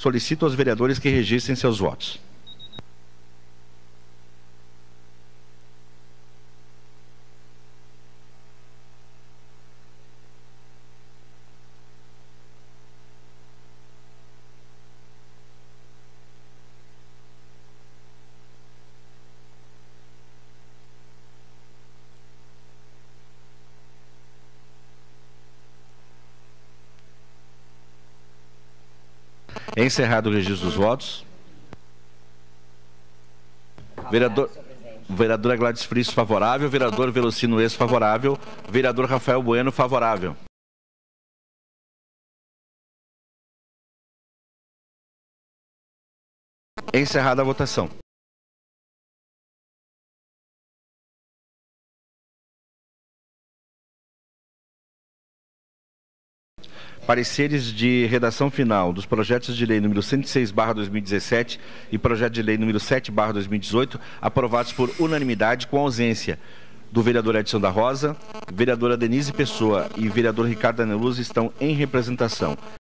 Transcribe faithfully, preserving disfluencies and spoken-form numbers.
Solicito aos vereadores que registrem seus votos. Encerrado o registro dos votos. Vereador, vereadora Gladys Frisso, favorável. Vereador Velocino Ex, favorável. Vereador Rafael Bueno, favorável. Encerrada a votação. Pareceres de redação final dos projetos de lei número cento e seis barra dois mil e dezessete e projeto de lei número sete barra dois mil e dezoito, aprovados por unanimidade, com ausência do vereador Edson da Rosa, vereadora Denise Pessoa e vereador Ricardo Aneluz estão em representação.